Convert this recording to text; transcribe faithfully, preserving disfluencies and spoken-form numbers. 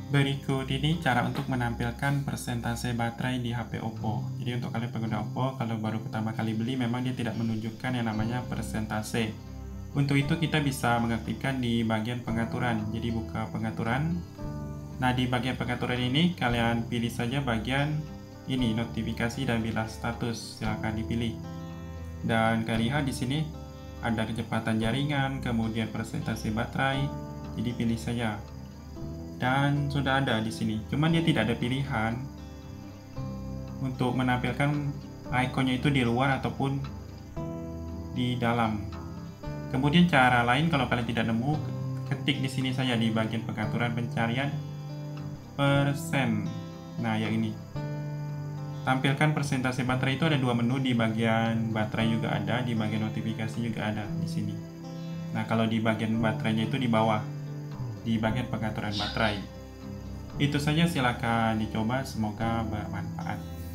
Berikut ini cara untuk menampilkan persentase baterai di H P Oppo. Jadi untuk kalian pengguna Oppo, kalau baru pertama kali beli memang dia tidak menunjukkan yang namanya persentase. Untuk itu kita bisa mengaktifkan di bagian pengaturan. Jadi buka pengaturan. Nah, di bagian pengaturan ini kalian pilih saja bagian ini, notifikasi dan bilas status. Silahkan dipilih. Dan kalian lihat di sini ada kecepatan jaringan, kemudian persentase baterai. Jadi pilih saja. Dan sudah ada di sini. Cuman dia tidak ada pilihan untuk menampilkan ikonnya itu di luar ataupun di dalam. Kemudian cara lain kalau kalian tidak nemu, ketik di sini saja di bagian pengaturan pencarian persen. Nah, yang ini. Tampilkan persentase baterai itu ada dua menu, di bagian baterai juga ada, di bagian notifikasi juga ada di sini. Nah, kalau di bagian baterainya itu di bawah, di bagian pengaturan baterai. Itu saja, silakan dicoba, semoga bermanfaat.